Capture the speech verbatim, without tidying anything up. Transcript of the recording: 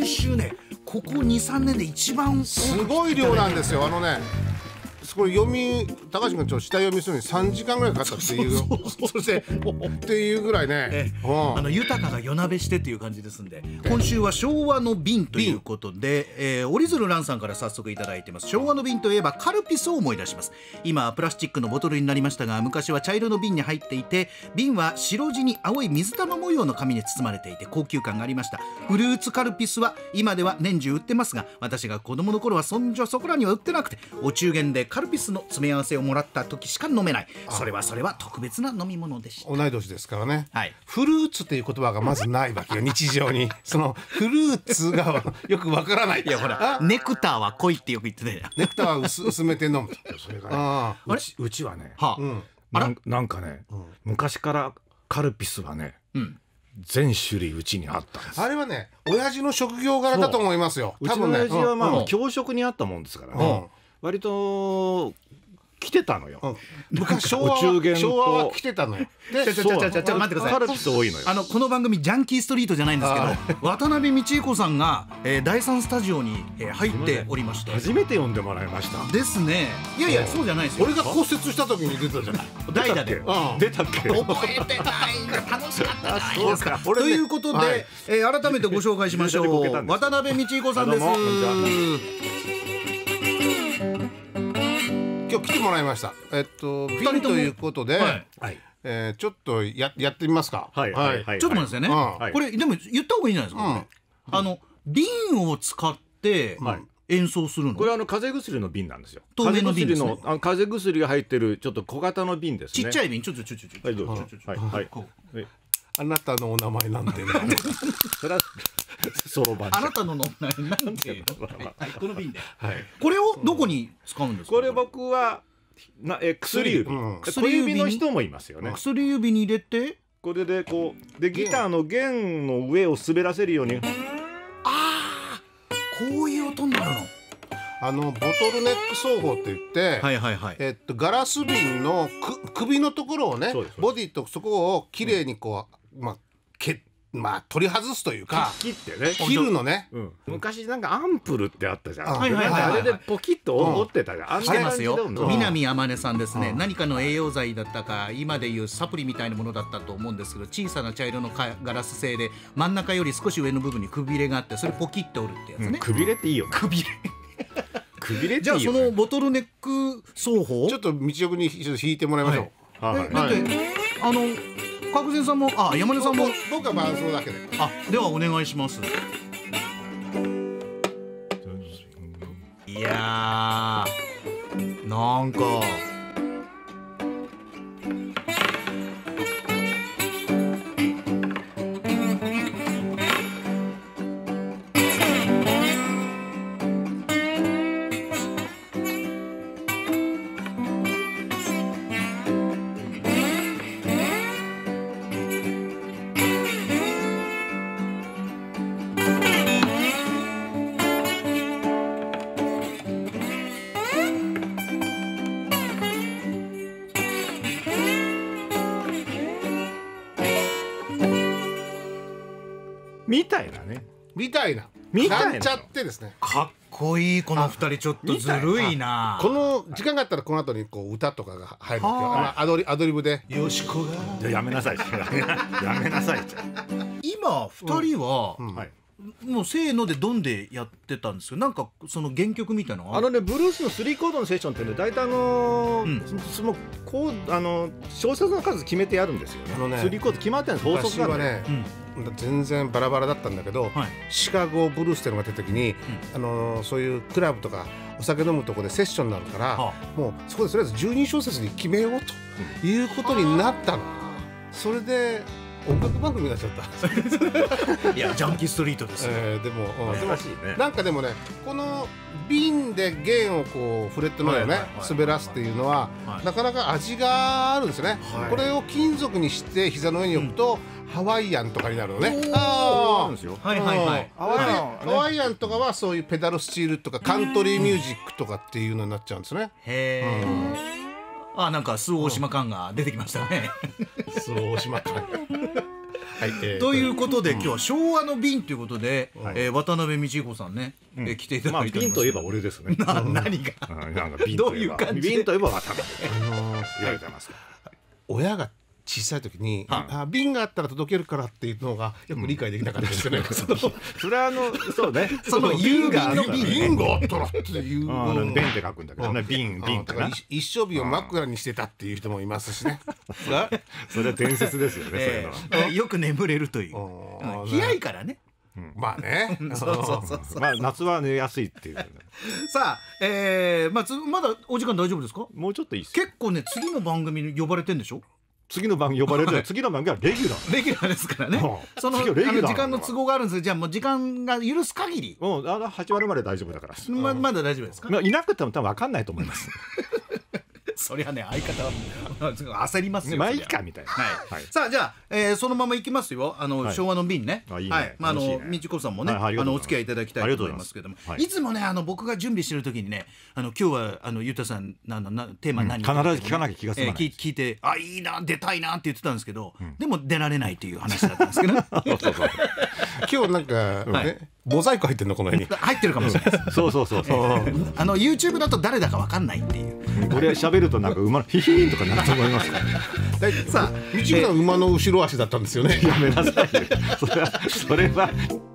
練習ね、ここにさんねんで一番すごい量なんですよ。あのね、これ読み、高橋君ちょっと下読みするのにさんじかんぐらいかかったっていう、そしてっていうぐらいね、 あの豊かが夜鍋してっていう感じですんで、今週は昭和の瓶ということで、えー、折鶴蘭さんから早速いただいてます。昭和の瓶といえばカルピスを思い出します。今はプラスチックのボトルになりましたが、昔は茶色の瓶に入っていて、瓶は白地に青い水玉模様の紙に包まれていて高級感がありました。フルーツカルピスは今では年中売ってますが、私が子供の頃はそんじょそこらには売ってなくて、お中元でカルピスの詰め合わせをもらった時しか飲めない、それはそれは特別な飲み物でした。 同い年ですからね、 はい、 フルーツっていう言葉がまずないわけよ日常に。そのフルーツがよくわからない。 いやほら、ネクターは濃いってよく言ってたよ。 ネクターは 薄, 薄めて飲む。 それがね、あうちうちはね、 はあ、うん、 なん、なんかね、うん、昔からカルピスはね、うん、全種類うちにあったんです。 あれはね、親父の職業柄だと思いますよ。 うちの親父はまあ、うん、教職にあったもんですからね、うん、割と来てたのよ、うん、 昔昭和は昭和は来てたのよ。 で、ちょちょちょちょちょ待ってください。 カルピス多いのよ。 あのこの番組ジャンキーストリートじゃないんですけど、渡辺道彦さんが、えー、だいさんスタジオに、えー、入っておりまして、 初めて呼んでもらいました。 ですね。いやいや、そうじゃないですよ。 俺が骨折した時に出たじゃない。 代打で出たっけ。 覚えてない。楽しかったじゃないですか。ということで、はい、えー、改めてご紹介しましょう。渡辺道彦さんです。 今日来てもらいました。えっと瓶ということで、はいはい、えー、ちょっと や, やってみますか。 はいはいはい、ちょっと待ってくださいね、はい、これでも言った方がいいんじゃないですか、うん、あの瓶を使って演奏するの、 これはあの風邪薬の瓶なんですよ。 透明の瓶ですね。 風邪薬の、あの風邪薬が入ってるちょっと小型の瓶ですね。 ちっちゃい瓶、ちょっとちょちょちょはいどうぞ。はいはい。 あなたのお名前なんてね。 それはそろばん。 あなたの名前なんてはい、この瓶で、はい、これをどこに使うんですか。 これ僕はなえ薬指、うん、小指の人もいますよね。 薬指に入れて、 これでこうでギターの弦の上を滑らせるように。 ああ、こういう音になるの。 あのボトルネック奏法って言って、はいはいはい、えっとガラス瓶のく首のところをね、ボディとそこをきれいにこう、うん、まあけまあ取り外すというか、 切ってね、 切るのね、 うん、昔なんかアンプルってあったじゃん。 はいはいはい、 あれでポキッと折ってたじゃん。あん、してますよ。南天音さんですね、うん、何かの栄養剤だったか今でいうサプリみたいなものだったと思うんですけど、小さな茶色のガラス製で真ん中より少し上の部分にくびれがあって、それポキッと折るってやつね、うん、 くびれっていいよ。 くびれくびれっていいよ、ね、 じゃあそのボトルネック奏法ちょっと道役にちょっと弾いてもらいましょう。 はいはい、だってあの角前さんも、あ、山根さんも、 僕は伴奏だけで。 あ、ではお願いします。いやー、なんかみたいなね、 みたいなみたいななんちゃってですね。 かっこいい。この二人ちょっとずるいな。 この時間があったらこの後にこう歌とかが入るわけよ。アドリアドリブでよしこがやめなさいやめなさい。 今二人は、うんうん、はい、もうせーのでドンでやってたんですよ。なんかその原曲みたいなのあのね、ブルースのスリーコードのセッションってね、大体あのーうん、そのこうあの小説の数決めてやるんですよね。あのね、スリーコード決まってるんです。法則がね、 うん、全然バラバラだったんだけど、はい、シカゴブルースっていうのが出た時に、うん、あのー、そういうクラブとかお酒飲むとこでセッションになるから、はあ、もうそこでとりあえずじゅうに小節に決めようということになったの。それで音楽番組になっちゃったいやジャンキーストリートですよ、 えー、でも、うん、 珍しいね。 なんかでもね、この瓶で弦をこうフレットの上をね滑らすっていうのは、はい、なかなか味があるんですよね、はい、これを金属にして膝の上に置くと、うん、ハワイアンとかになるのね。ああ、はいはいはい。ハワイアンとかはそういうペダルスチールとかカントリーミュージックとかっていうのになっちゃうんですね。 へえ、うん、あ、なんか周防大島感が出てきましたね。 周防大島感はい、えー、ということで、うん、今日は昭和の瓶ということで、はい、えー、渡辺道彦さんね、うん、えー、来ていただいて、 まあ、瓶といえば俺ですね。 な何が、 なんか瓶といえばどういう感じで瓶といえば渡辺、あのー、言われてますから。 親が小さい時に、はい、あ瓶があったら届けるからっていうのがよく理解できなかったですよね。 それはあのそうね、 その郵便の瓶があったらっていうの弁って書くんだけどね、瓶瓶かな。 一生瓶を枕にしてたっていう人もいますしね。 それは伝説ですよね。 えー、よく眠れるという。冷いからね。 うん、まあね。 そうそうそうそう。 まあ夏は寝やすいっていう、ね。 さあ、えー、まあつまだお時間大丈夫ですか？ もうちょっといいっす。 結構ね、次の番組に呼ばれてんでしょ？ 次の番組呼ばれる、次の番組はレギュラーレギュラーですからね。そのあの時間の都合があるんです。じゃあもう時間が許す限り、 うん、あのはち割まで大丈夫だから。 ままだ大丈夫ですか？ いなくても多分分かんないと思います。 そりゃね、相方は焦りますよ。 まあいいかみたいな。 はい。さあじゃあ、えー、そのままいきますよ。あの昭和の瓶ね。はい。まああのみちこさんもね、あのお付き合いいただきたいと思いますけども、いつもね、あの僕が準備してる時にね、あの今日はあのゆうたさんななテーマ何？ 必ず聞かなきゃ気が済まない。 聞いて、あいいな出たいなって言ってたんですけど、でも出られないという話だったんですけど。 今日なんかモザイク入ってるのこの辺に。 入ってるかもしれない。 そうそうそう。 あの YouTube だと誰だかわかんないっていう。 俺喋るとなんか馬のヒヒーンとかなると思いますから。 さあ、道が馬の後ろ足だったんですよね。 やめなさいよ。それはそれは。